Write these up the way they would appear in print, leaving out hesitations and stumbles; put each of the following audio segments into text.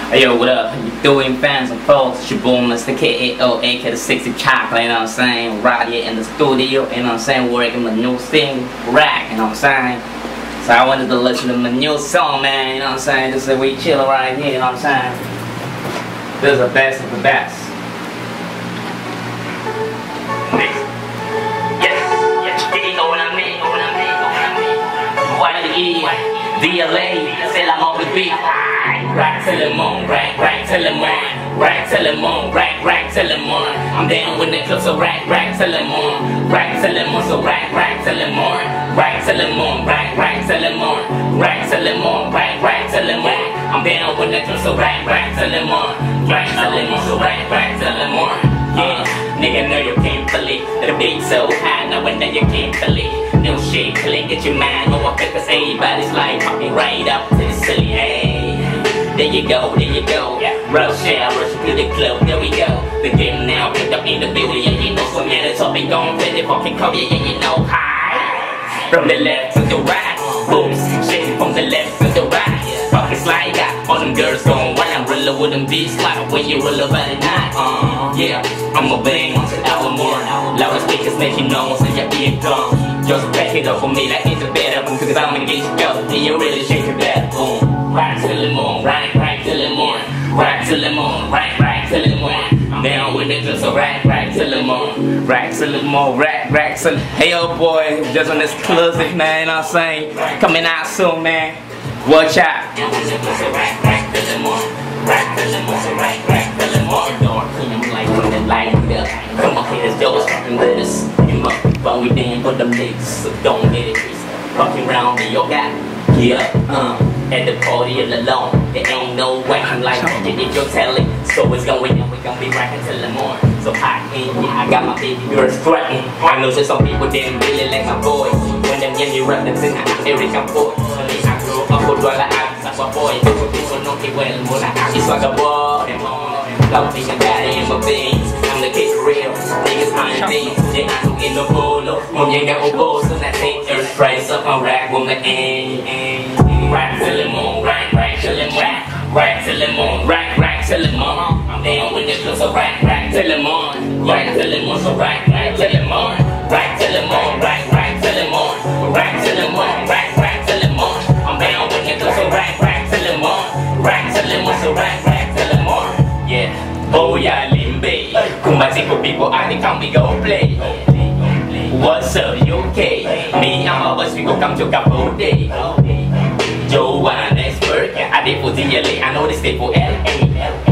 Hey yo, what up? How you doing, fans and folks? It's your boy, Mr. K-A-O, aka the 60 Chocolate, you know what I'm saying? Right here in the studio, you know what I'm saying? Working my new single, Rack, you know what I'm saying? So I wanted to listen to my new song, man, you know what I'm saying? Just so we chill right here, you know what I'm saying? This is the best of the best. DLA, c'est la mort de beat. Rack till the moon, rack till the moon, rack till the moon, rack till the moon. I'm down with the club, so rack till the moon, rack till the moon, so rack till the moon, rack till the moon, rack till the moon, rack till the moon, rack till the moon. I'm down with the club, so rack till the moon, rack till the moon, so rack till the moon. Yeah, nigga know you can't believe the beat so high, now when you can't believe. No shit, click, get your mind on what because everybody's like popping right up to the silly. Hey, there you go, rush out, rush to the club, there we go. The game now picked up in the building, yeah, you know, so yeah, the topic gone, fit the fucking cover, yeah, you know. Hi, from the left to the right, booms, shit from the left to the right. Fucking slide, got all them girls going wild, I'm rolling with them beats like when you roll about the night. Yeah, I'm a bang, hour more, loud speakers make you know, so you be gone. Just back it up for me like it's a better one, cause I'ma get you go, and you really shake your back, boom. Rack till the moon, rack till the moon, rack till the moon, rack till the moon. I'm down with it, just so rack till the moon, rack till the moon, rack till the. Hey yo boy, just on this closet, man, you know what I'm saying? Coming out soon, man. Watch out. Rack till the moon, rack till the moon, rack till the moon. Door clean like when the light up. Come on, hit this door, fucking let us. But we didn't put them niggas, so don't get it twisted. Fucking round me, yo, got yeah, at the party all alone. There ain't no way I'm like if you're telling. So it's going on, we gon' be rockin' till the morning. So hot in, yeah, I got my baby girl strutting. I know that some people didn't really like my voice. When them young you rap them sing, I'm American boy. Only I grew up with all the actors, I'm a boy. People know me well, more like I'm just like a boy. Love me, I got it in my veins. I'm the kid for real, niggas behind things. Then I don't get no polo. When you got old so that take your price up on rack with my aim. Rack till the moon, rack till the moon, rack till the moon, rack till the moon. I'm down with the club, so rack till the moon, rack till the moon, so rack till the moon, rack till the moon, rack till the moon, rack till the moon, rack till the moon. I'm down with the club, so rack till the moon, rack till the moon, so rack till the moon. Yeah, oh yeah, Limbe. Kumbasi for people, I think we go play. What's up, you okay? Me, I'm a bus, we go come to Capo Day. Joe, I'm an expert. I did for DLA, I know they stay for LA.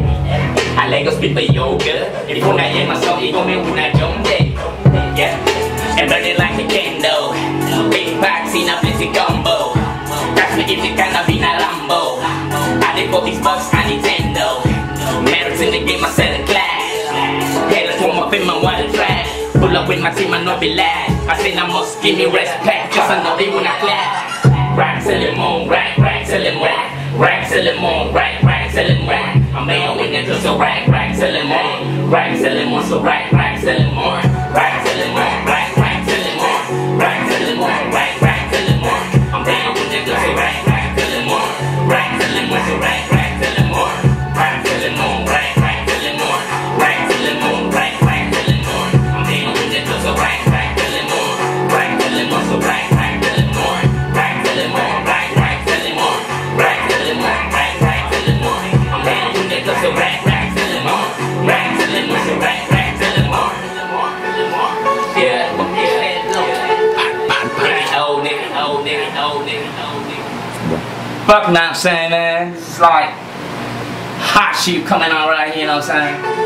I like to speak for yoga. If you're not in my song, you gon' make una jump day. Yeah, and burn it like a candle. Big box in a plenty combo. Catch me if you cannot be na Lambo. I did for these bucks, I Nintendo. Merits in the game, I set a class. Haters want my film, I want to trash. Pull up with my team, I know be lad. I say I must give me respect, cause I know they wanna clap. Rack till the moon, rack till the moon, rack till the moon, rack till the moon. I'm down with it, so rack till the moon, rack till the moon, so rack till the moon, rack till the moon, rack till the moon, rack till the moon, rack till the moon. I'm down with it, so rack till the moon, rack till the moon, so rack till the moon, rack till the moon, rack till the moon, rack till the moon, rack till the moon. I'm down with it, so rack till the moon, rack till the moon, so rack till the moon, rack till the moon, rack till the moon, rack till the moon, rack till the moon. I'm down with it, so rack till the moon, rack till the moon, so rack till the moon. Yeah, old nigga. Fuck, not saying, man. It's like hot shit coming out right here, you know what I'm saying?